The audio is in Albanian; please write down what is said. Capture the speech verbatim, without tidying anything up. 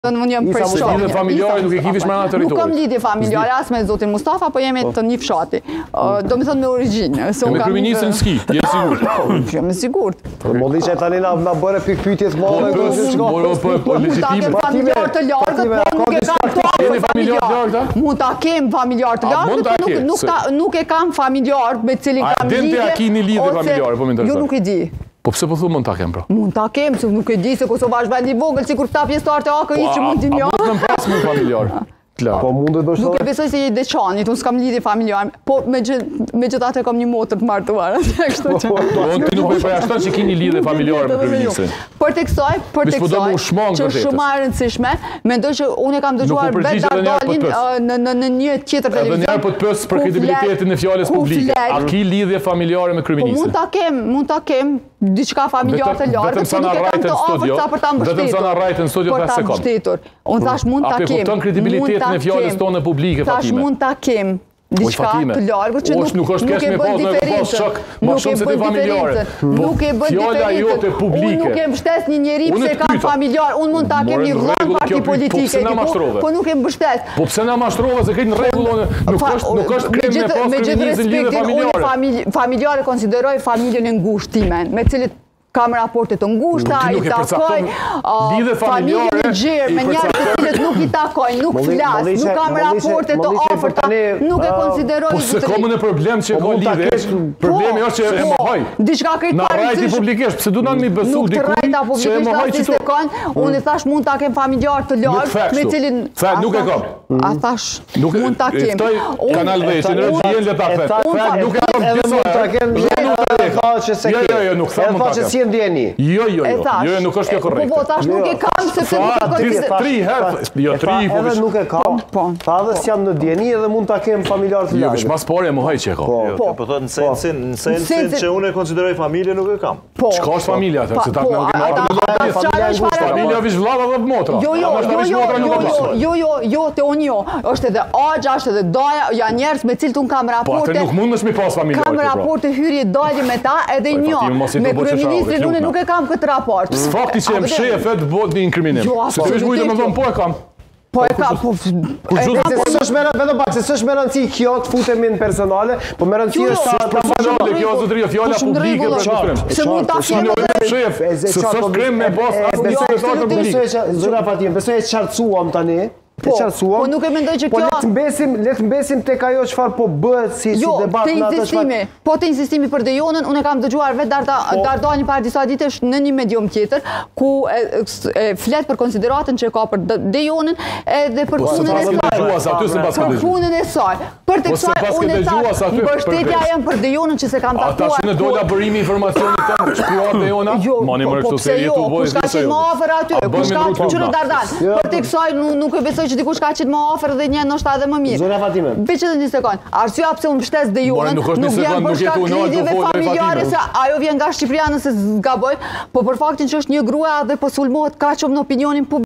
Unë jam për shoqja. Lidhje familjare nuk e kish me anë territorit. Nuk kam lidhje familjare as me zotin Mustafa, po jemi të një fshati. Do të thonë me origjinë. Me kryeministrin ski, je sigurt? Jam i sigurt. Po modi që tani na na bëre pikë pyetje të mëdha këtu si çka. Po po po legjitime. Familjar të largët, po nuk e kam to. Jeni familjar të largët? Mund ta kem familjar të largët, po nuk nuk e kam familjar me cilin kam lidhje. A dinte a keni lidhje familjare, po më intereson. Jo nuk e di. Po pse po thu mund ta kem pra? Mund ta kem, se nuk e di se Kosova është vend i vogël, sikur ta pjesëtar të A K I-s që mund t'i njoh. Po mund të pas me familjar. Po mundet do të Nuk e besoj se je deçanit, unë s'kam lidhje familjare, po megjithatë kam një motër të martuar, kështu që. Po ti nuk po përjashton se keni lidhje familjare me kryeministrin. Për tek kësaj, për tek kësaj, që është shumë e rëndësishme, mendoj që unë e kam dëgjuar vetë Dardalin në në në një tjetër televizion. Edhe njëherë po të pyes për kredibilitetin e fjalës publike. A ki lidhje familjare me kryeministrin? Po mund ta kem, mund ta kem diçka familjar të largët, se nuk e kam të afërt sa për ta mbështetur. Vetëm sa na rrajtën në studio pesë sekondë. Unë thash mund ta kem. A pe kupton kredibilitetin e fjalës tonë publike, Fatime? Tash mund ta kem diçka të largët që nuk nuk është kesh me pas në pas shok, më shumë se të familjare. Nuk e bën diferencë. Fjala jote publike. Unë nuk e mbështes një njerëz pse ka familjar, unë mund ta kem një rrugë parti politike, po nuk e mbështes. Po pse na mashtrova se këtë rregull nuk është nuk është krem me pas kryeministrin lidhje familjare. Familjare konsideroj familjen e ngushtë time, me cilët kam raporte të ngushta, i takoj, familjen e gjerë, me njerëz të cilët nuk i takoj, nuk flas, nuk kam raporte të afërta, nuk e konsideroj. Po se ka më në problem që ka lidhje, problemi është që e mohoj. Diçka këtë na rrajti publikisht, pse do na mi besu diku që e mohoj çto. Unë i thash mund ta kem familjar të lartë me cilin Tha nuk e kam. A thash mund ta kem. Kanal dhjetë, energjien le ta thet. Nuk e kam. Edhe mund ta kem. Jo, jo, jo, nuk tham mund ta kem. Ndjeni. Jo, jo, jo. Jo, nuk është kjo korrekte. Po, tash nuk e kam se pse nuk e konsideroj. Tri herë, jo tri, po edhe nuk e kam. Tha edhe s'jam në ndjeni edhe mund ta kem familjar të largët. Jo, veç mas pore e mohoj që e ka. Po, po thotë në sensin, në sensin që unë e konsideroj familje nuk e kam. Çka është familja atë? Se ta nuk e marr. Familja vish vllava dhe motra. Jo, jo, jo, jo, jo, jo, te unë jo. Është edhe Axha, është edhe Daja, janë njerëz me cilët un kam raporte. Po atë nuk mundesh mi pas familjar. Kam raporte hyrje dalje me ta edhe një. Me kryeministrin unë nuk e kam këtë raport. Fakti që e mshef vetë bot një inkriminim. Se ti vesh mujtë me thonë po e kam. Po e kam. Po s'është më vetëm pak se s'është më rëndësi kjo të futemi në personale, po më rëndësi është sa personale kjo zotëria fjala publike për shkrim. Se mund ta fillojë me shef, se s'është krem me bos as me sekretar publik. Zona Fatime, besoj e qartësuam tani. Po, po nuk e mendoj që kjo... Po le të mbesim, le të mbesim tek ajo çfarë po bëhet si debat në atë çfarë. Po te insistimi për Dejonën, unë kam dëgjuar vetë Dardalin para disa ditësh në një medium tjetër ku flet për konsideratën që ka për Dejonën edhe për punën e saj. Për punën e saj. Për tek saj unë thash, mbështetja jam për Dejonën që se kam takuar. Ata në dola bërimi informacionit tëm, shkruar Dejona. Mani më këtu se jetu bëj se. Kush ka qenë më afër aty? Kush ka qenë Dardal? Për tek saj nuk e besoj që dikush ka qenë më afër dhe një ndoshta edhe më mirë. Zona Fatime. Veç edhe një sekond. Arsyeja pse unë mbështes Dejonën nuk vjen për shkak të lidhjeve familjare se ajo vjen nga Shqipëria nëse zgaboj, po për faktin që është një grua dhe po sulmohet kaq shumë në opinionin publik.